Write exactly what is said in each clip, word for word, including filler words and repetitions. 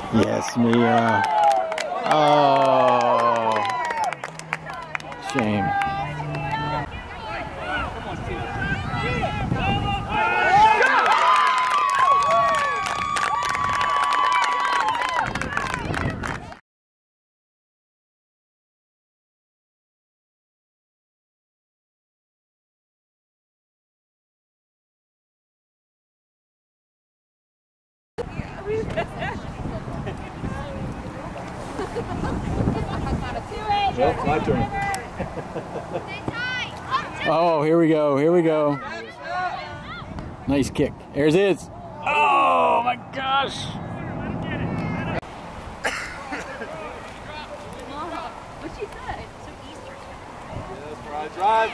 Yes, Mia. Oh, shame. Well, my turn. Oh, here we go. Here we go. Nice kick. There's his. Oh my gosh. What'd she say? So Easter. Yes, drive,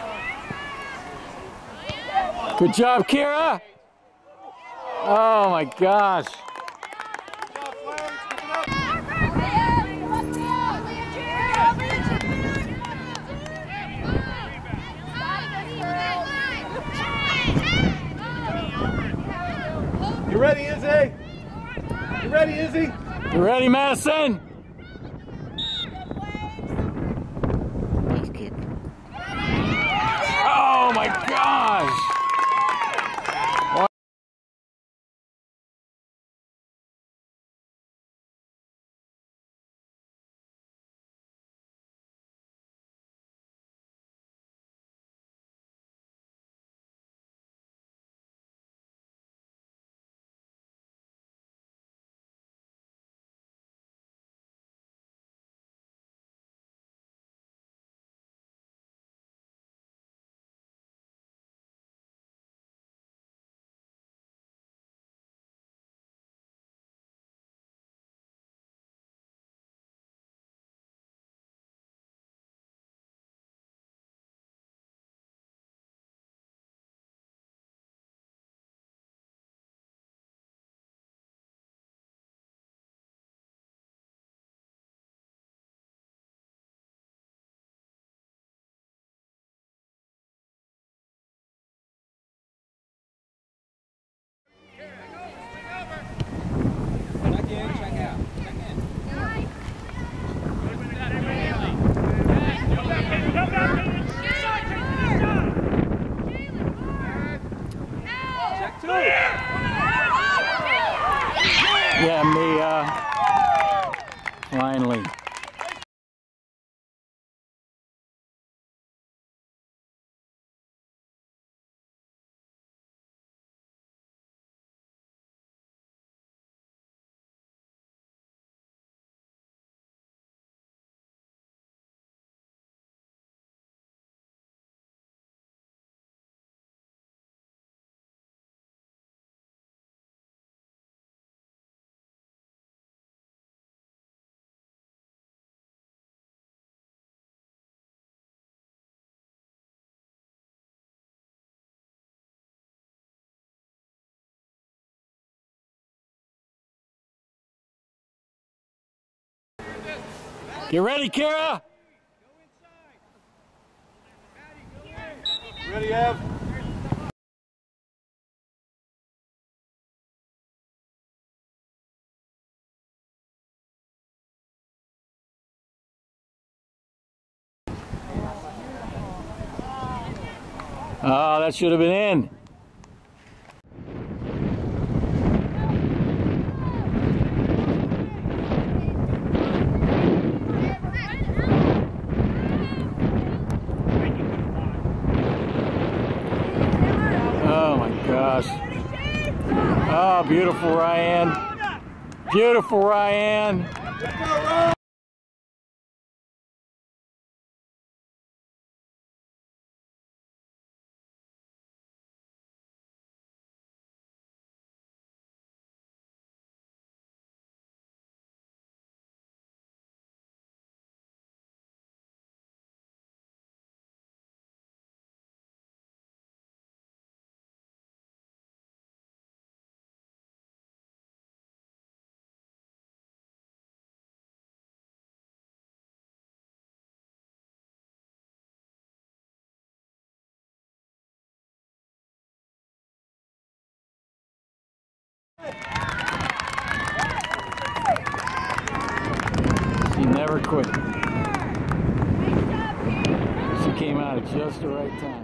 drive. Good job, Kira. Oh my gosh. You ready, Izzy? You ready, Izzy? You ready, Madison? Nice kick. Oh my gosh. Yeah, Mia. Finally. Get ready, Kira. Ready, Ev? Oh, that should have been in. Oh my gosh. Oh, beautiful, Ryanne. Beautiful, Ryanne. never quit. She came out at just the right time.